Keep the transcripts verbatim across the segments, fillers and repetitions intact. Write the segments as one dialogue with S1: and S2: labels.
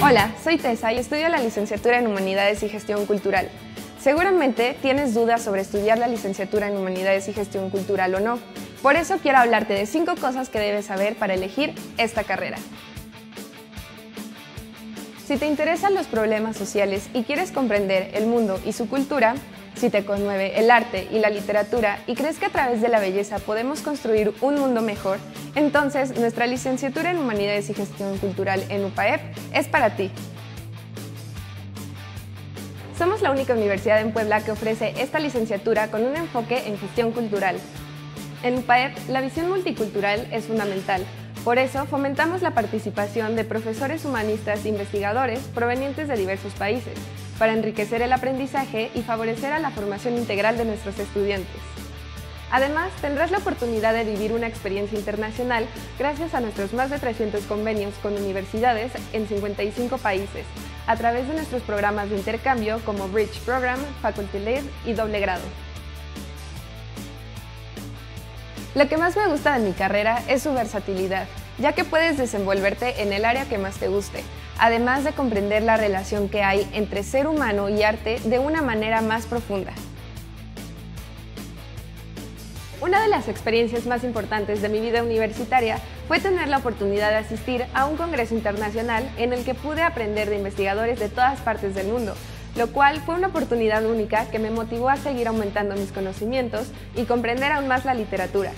S1: Hola, soy Tessa y estudio la licenciatura en Humanidades y Gestión Cultural. Seguramente tienes dudas sobre estudiar la licenciatura en Humanidades y Gestión Cultural o no. Por eso quiero hablarte de cinco cosas que debes saber para elegir esta carrera. Si te interesan los problemas sociales y quieres comprender el mundo y su cultura, si te conmueve el arte y la literatura y crees que a través de la belleza podemos construir un mundo mejor, entonces nuestra licenciatura en Humanidades y Gestión Cultural en U P A E P es para ti. Somos la única universidad en Puebla que ofrece esta licenciatura con un enfoque en gestión cultural. En U P A E P, la visión multicultural es fundamental. Por eso, fomentamos la participación de profesores humanistas e investigadores provenientes de diversos países, para enriquecer el aprendizaje y favorecer a la formación integral de nuestros estudiantes. Además, tendrás la oportunidad de vivir una experiencia internacional gracias a nuestros más de trescientos convenios con universidades en cincuenta y cinco países, a través de nuestros programas de intercambio como Bridge Program, Faculty Lead y Doble Grado. Lo que más me gusta de mi carrera es su versatilidad, ya que puedes desenvolverte en el área que más te guste, además de comprender la relación que hay entre ser humano y arte de una manera más profunda. Una de las experiencias más importantes de mi vida universitaria fue tener la oportunidad de asistir a un congreso internacional en el que pude aprender de investigadores de todas partes del mundo, lo cual fue una oportunidad única que me motivó a seguir aumentando mis conocimientos y comprender aún más la literatura.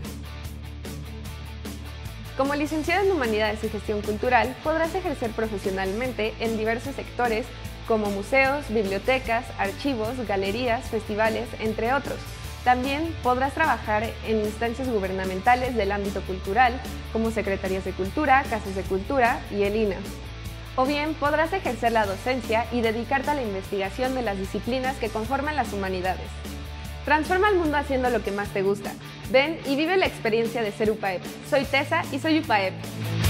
S1: Como licenciada en Humanidades y Gestión Cultural, podrás ejercer profesionalmente en diversos sectores como museos, bibliotecas, archivos, galerías, festivales, entre otros. También podrás trabajar en instancias gubernamentales del ámbito cultural, como secretarías de cultura, casas de cultura y el I N A. O bien podrás ejercer la docencia y dedicarte a la investigación de las disciplinas que conforman las humanidades. Transforma el mundo haciendo lo que más te gusta. Ven y vive la experiencia de ser U P A E P. Soy Tessa y soy U P A E P.